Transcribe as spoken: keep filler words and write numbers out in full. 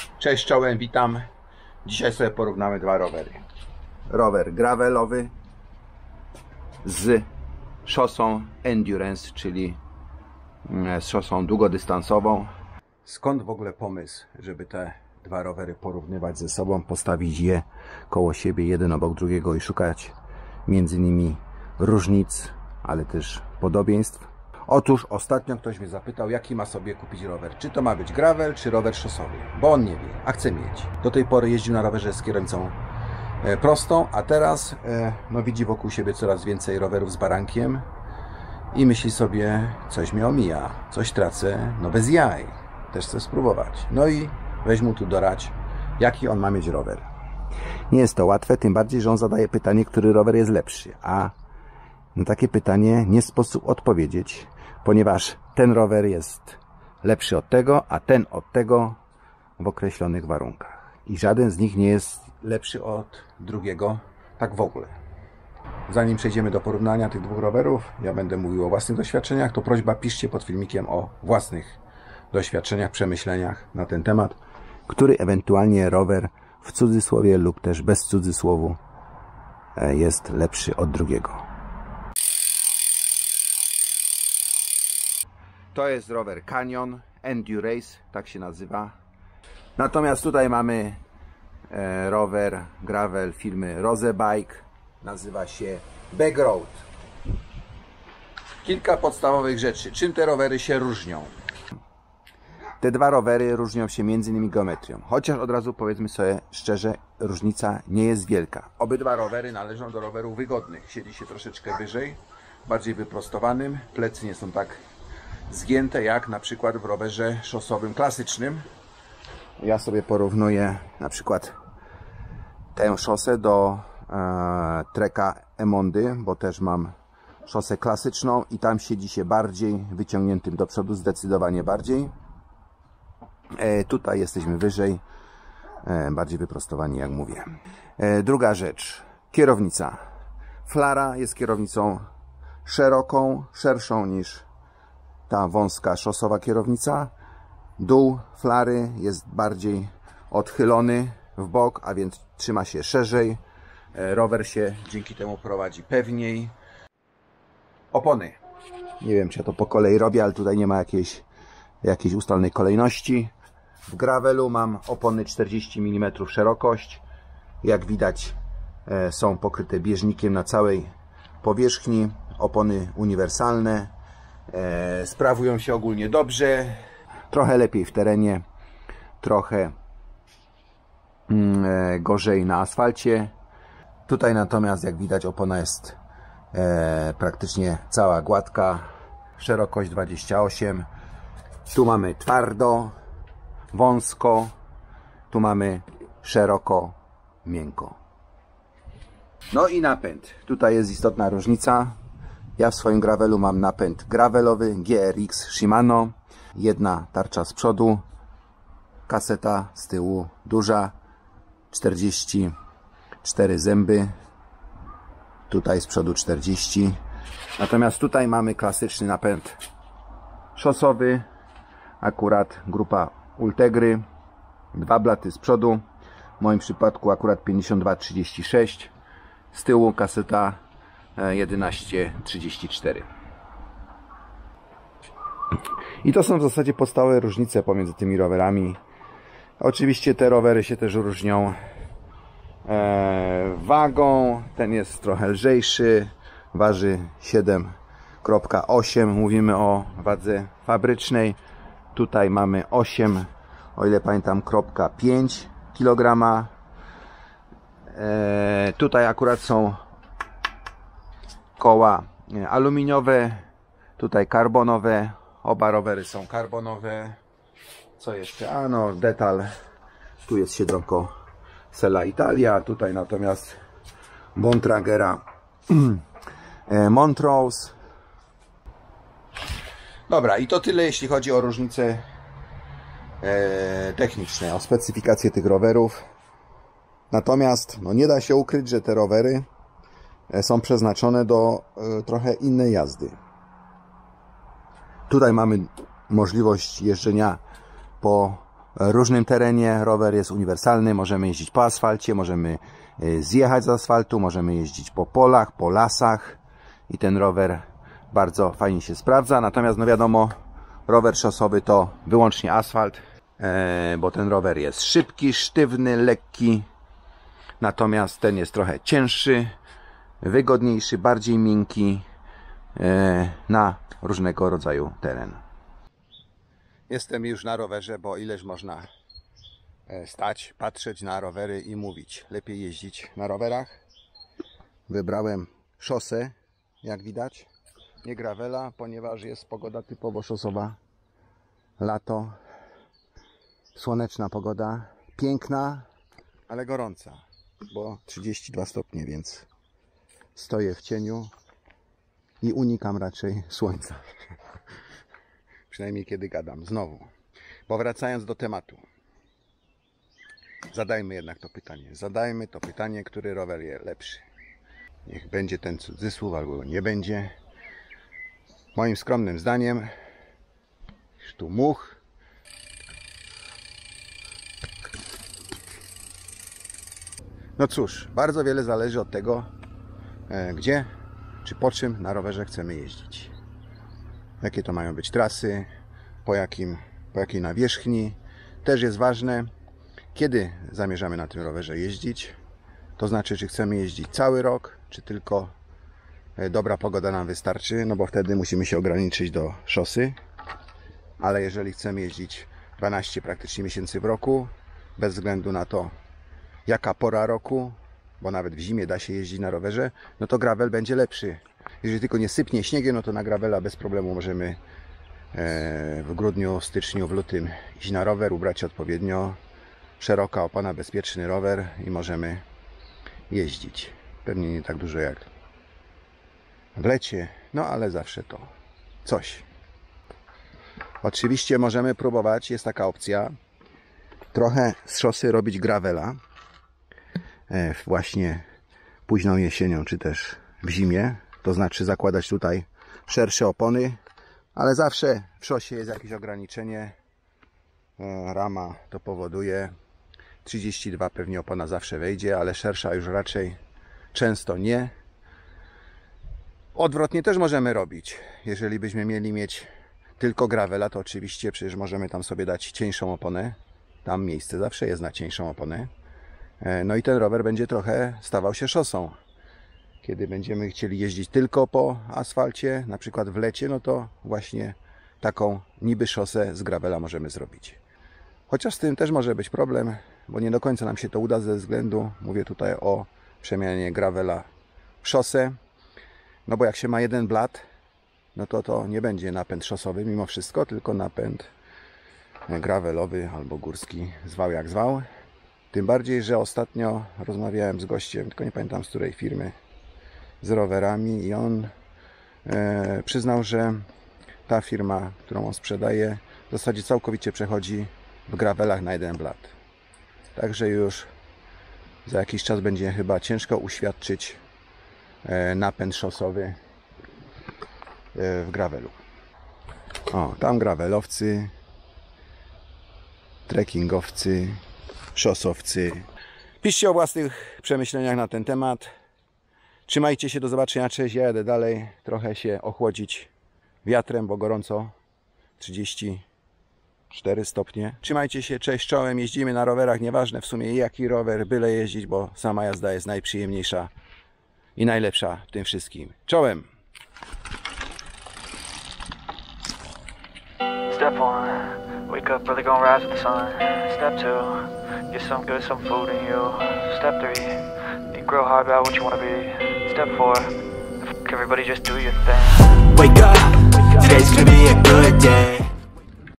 Cześć, czołem, witam. Dzisiaj sobie porównamy dwa rowery. Rower gravelowy z szosą Endurance, czyli z szosą długodystansową. Skąd w ogóle pomysł, żeby te dwa rowery porównywać ze sobą, postawić je koło siebie, jeden obok drugiego i szukać między nimi różnic, ale też podobieństw? Otóż ostatnio ktoś mnie zapytał, jaki ma sobie kupić rower. Czy to ma być gravel, czy rower szosowy? Bo on nie wie, a chce mieć. Do tej pory jeździł na rowerze z kierownicą prostą, a teraz no, widzi wokół siebie coraz więcej rowerów z barankiem i myśli sobie, coś mnie omija, coś tracę, no bez jaj. Też chcę spróbować. No i weź mu tu dorać, jaki on ma mieć rower. Nie jest to łatwe, tym bardziej, że on zadaje pytanie, który rower jest lepszy, a na takie pytanie nie sposób odpowiedzieć, ponieważ ten rower jest lepszy od tego, a ten od tego w określonych warunkach. I żaden z nich nie jest lepszy od drugiego, tak w ogóle. Zanim przejdziemy do porównania tych dwóch rowerów, ja będę mówił o własnych doświadczeniach, to prośba, piszcie pod filmikiem o własnych doświadczeniach, przemyśleniach na ten temat, który ewentualnie rower w cudzysłowie lub też bez cudzysłowu jest lepszy od drugiego. To jest rower Canyon Endurace, tak się nazywa. Natomiast tutaj mamy e, rower gravel firmy Rose Bike, nazywa się Backroad. Kilka podstawowych rzeczy. Czym te rowery się różnią? Te dwa rowery różnią się między innymi geometrią. Chociaż od razu powiedzmy sobie szczerze, różnica nie jest wielka. Obydwa rowery należą do rowerów wygodnych. Siedzi się troszeczkę wyżej, bardziej wyprostowanym. Plecy nie są tak zgięte jak na przykład w rowerze szosowym klasycznym. Ja sobie porównuję na przykład tę szosę do e, Treka Emondy, bo też mam szosę klasyczną i tam siedzi się bardziej wyciągniętym do przodu, zdecydowanie bardziej. E, tutaj jesteśmy wyżej, e, bardziej wyprostowani, jak mówię. E, druga rzecz, kierownica. Flara jest kierownicą szeroką, szerszą niż ta wąska szosowa kierownica. Dół flary jest bardziej odchylony w bok, a więc trzyma się szerzej. Rower się dzięki temu prowadzi pewniej. Opony. Nie wiem, czy ja to po kolei robię, ale tutaj nie ma jakiejś, jakiejś ustalnej kolejności. W gravelu mam opony czterdzieści milimetrów szerokość. Jak widać, są pokryte bieżnikiem na całej powierzchni. Opony uniwersalne. E, sprawują się ogólnie dobrze, trochę lepiej w terenie, trochę mm, e, gorzej na asfalcie. Tutaj natomiast, jak widać, opona jest e, praktycznie cała gładka, szerokość dwadzieścia osiem. Tu mamy twardo, wąsko, tu mamy szeroko, miękko. No i napęd. Tutaj jest istotna różnica. Ja w swoim gravelu mam napęd gravelowy G R X Shimano. Jedna tarcza z przodu, kaseta z tyłu duża, czterdzieści cztery zęby. Tutaj z przodu czterdzieści. Natomiast tutaj mamy klasyczny napęd szosowy. Akurat grupa Ultegry. Dwa blaty z przodu. W moim przypadku akurat pięćdziesiąt dwa trzydzieści sześć. Z tyłu kaseta jedenaście trzydzieści cztery. I to są w zasadzie podstawowe różnice pomiędzy tymi rowerami. Oczywiście te rowery się też różnią e, wagą. Ten jest trochę lżejszy, waży siedem przecinek osiem. Mówimy o wadze fabrycznej. Tutaj mamy osiem, o ile pamiętam, pięć kilograma. E, tutaj akurat są koła aluminiowe, tutaj karbonowe. Oba rowery są karbonowe. Co jeszcze? A no, detal. Tu jest siedząco Sella Italia, tutaj natomiast Bontragera Montrose. Dobra, i to tyle, jeśli chodzi o różnice e, techniczne, o specyfikację tych rowerów. Natomiast no, nie da się ukryć, że te rowery są przeznaczone do e, trochę innej jazdy. Tutaj mamy możliwość jeżdżenia po różnym terenie. Rower jest uniwersalny, możemy jeździć po asfalcie, możemy zjechać z asfaltu, możemy jeździć po polach, po lasach i ten rower bardzo fajnie się sprawdza. Natomiast no wiadomo, rower szosowy to wyłącznie asfalt, bo ten rower jest szybki, sztywny, lekki. Natomiast ten jest trochę cięższy, wygodniejszy, bardziej miękki na różnego rodzaju teren. Jestem już na rowerze, bo ileż można stać, patrzeć na rowery i mówić. Lepiej jeździć na rowerach. Wybrałem szosę, jak widać, nie gravela, ponieważ jest pogoda typowo szosowa. Lato, słoneczna pogoda, piękna, ale gorąca, bo trzydzieści dwa stopnie, więc stoję w cieniu i unikam raczej słońca. Przynajmniej kiedy gadam. Znowu. Bo wracając do tematu. Zadajmy jednak to pytanie. Zadajmy to pytanie, który rower jest lepszy. Niech będzie ten cudzysłów, albo nie będzie. Moim skromnym zdaniem tu much no cóż, bardzo wiele zależy od tego, gdzie czy po czym na rowerze chcemy jeździć. Jakie to mają być trasy, po, jakim, po jakiej nawierzchni. Też jest ważne, kiedy zamierzamy na tym rowerze jeździć. To znaczy, czy chcemy jeździć cały rok, czy tylko dobra pogoda nam wystarczy, no bo wtedy musimy się ograniczyć do szosy. Ale jeżeli chcemy jeździć dwanaście praktycznie miesięcy w roku, bez względu na to, jaka pora roku, bo nawet w zimie da się jeździć na rowerze, no to gravel będzie lepszy. Jeżeli tylko nie sypnie śniegiem, no to na gravela bez problemu możemy w grudniu, styczniu, w lutym iść na rower, ubrać się odpowiednio, szeroka opona, bezpieczny rower i możemy jeździć. Pewnie nie tak dużo jak w lecie, no ale zawsze to coś. Oczywiście możemy próbować, jest taka opcja, trochę z szosy robić gravela, właśnie późną jesienią, czy też w zimie. To znaczy zakładać tutaj szersze opony, ale zawsze w szosie jest jakieś ograniczenie. Rama to powoduje. trzydzieści dwa pewnie opona zawsze wejdzie, ale szersza już raczej często nie. Odwrotnie też możemy robić. Jeżeli byśmy mieli mieć tylko gravela, to oczywiście przecież możemy tam sobie dać cieńszą oponę. Tam miejsce zawsze jest na cieńszą oponę. No i ten rower będzie trochę stawał się szosą. Kiedy będziemy chcieli jeździć tylko po asfalcie, na przykład w lecie, no to właśnie taką niby szosę z gravela możemy zrobić. Chociaż z tym też może być problem, bo nie do końca nam się to uda ze względu, mówię tutaj o przemianie gravela w szosę. No bo jak się ma jeden blat, no to to nie będzie napęd szosowy mimo wszystko, tylko napęd gravelowy albo górski, zwał jak zwał. Tym bardziej, że ostatnio rozmawiałem z gościem, tylko nie pamiętam z której firmy, z rowerami i on e, przyznał, że ta firma, którą on sprzedaje, w zasadzie całkowicie przechodzi w gravelach na jeden blat. Także już za jakiś czas będzie chyba ciężko uświadczyć e, napęd szosowy e, w gravelu. O, tam gravelowcy, trekkingowcy, szosowcy. Piszcie o własnych przemyśleniach na ten temat. Trzymajcie się, do zobaczenia, cześć, ja jadę dalej, trochę się ochłodzić wiatrem, bo gorąco, trzydzieści cztery stopnie. Trzymajcie się, cześć, czołem, jeździmy na rowerach, nieważne w sumie jaki rower, byle jeździć, bo sama jazda jest najprzyjemniejsza i najlepsza w tym wszystkim. Czołem! Step one, wake up early, gonna rise with the sun. Step two, get some good, some food in you. Step three, think real hard about what you wanna be. Step four, everybody just do your thing. Wake up, today's gonna be a good day.